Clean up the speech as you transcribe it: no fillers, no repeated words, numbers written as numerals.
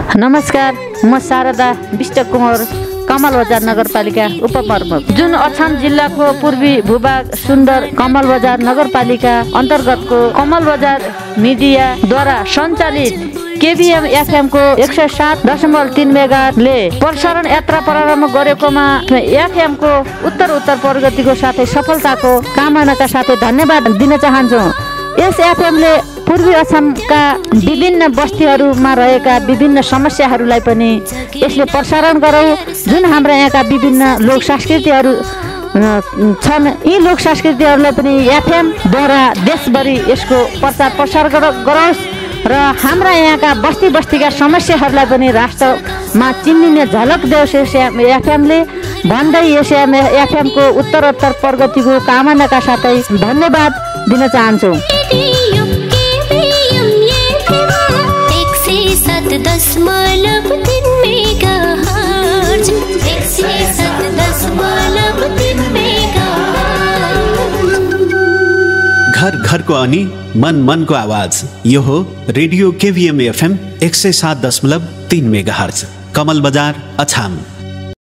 नमस्कार, म शारदा विष्टकुमार, कमल बजार नगरपालिका उपप्रमुख। जुन अछाम जिल्लाको पूर्वी भूभाग सुन्दर कमल बजार नगरपालिका अन्तर्गतको कमल बजार मिडियाद्वारा सञ्चालित केबीएम एफएम को 107.3 मेगाले प्रसारण यात्रा प्रारम्भ गरेकोमा एफएम को उत्तर प्रगतिको साथै सफलताको कामनाका साथै धन्यवाद दिन चाहन्छु। यस एफएमले पूर्वी असमका विभिन्न बस्तीहरूमा रहेका विभिन्न समस्याहरूलाई पनि यसले प्रसारण गरौँ। जुन हाम्रा यहाँका विभिन्न लोक संस्कृतिहरू छन्, यी लोक संस्कृतिहरूलाई पनि एफएमद्वारा देशभरि यसको प्रचार प्रसार गरोस् र हाम्रा यहाँका बस्ती बस्तीका समस्याहरूलाई पनि राष्ट्रमा चिनिने झलक देओस् एफएमले भन्दै यस एफएमको उत्तर प्रगतिको कामनाका साथै धन्यवाद दिन चाहन्छु। घर घरको अनि मन मनको आवाज यो हो radio KBM FM 107.3 megahertz, Kamal Bazar Achham.